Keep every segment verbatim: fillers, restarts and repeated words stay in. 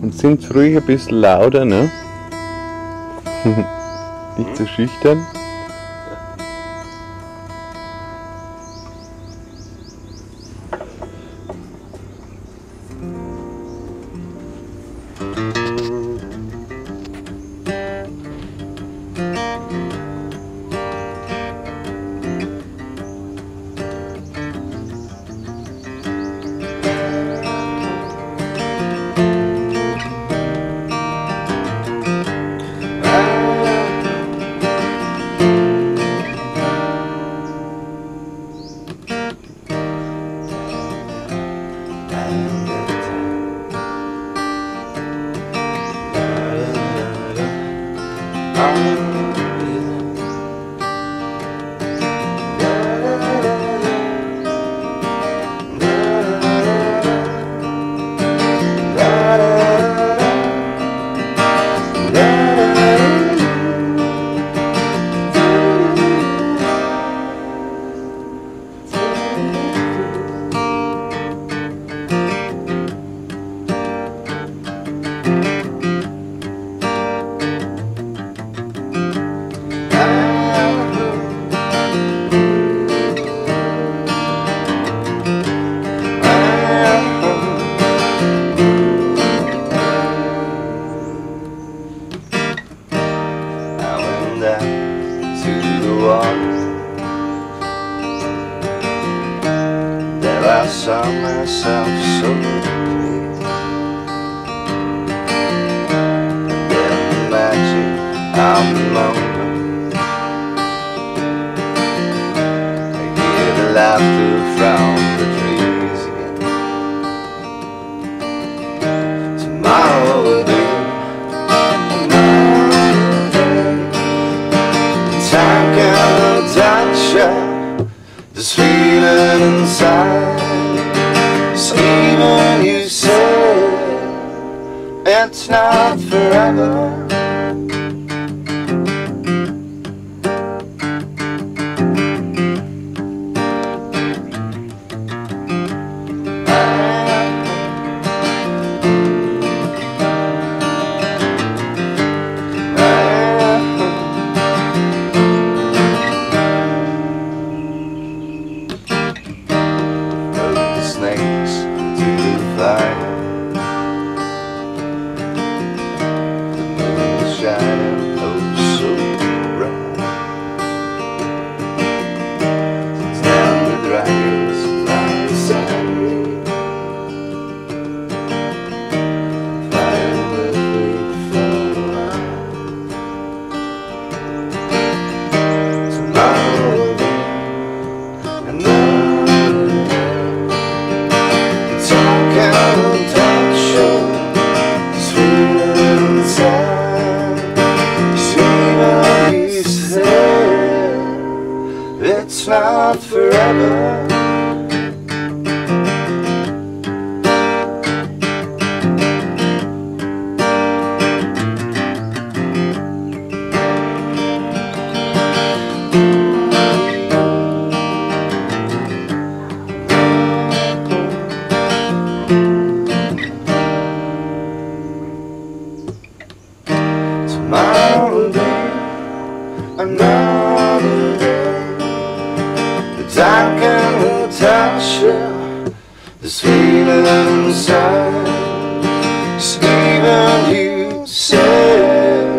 Und sind ruhig ein bisschen lauter, ne? Nicht zu schüchtern. I saw myself so clear. Then the magic of the moment, I hear the laughter from the trees again. Tomorrow will be another day. Time cannot touch you, this feeling inside. So even you say it's not forever, snakes to the fire, the moon is shining oh so bright. Since now the dragons lie beside me, flying with me for a while. Tomorrow will be another. It's not forever. Tomorrow will be another day. Time can touch you, this feeling inside. So even you say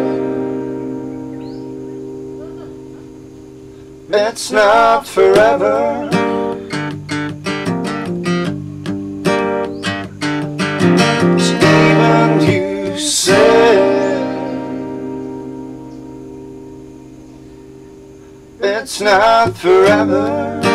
it's not forever. So even you say it's not forever.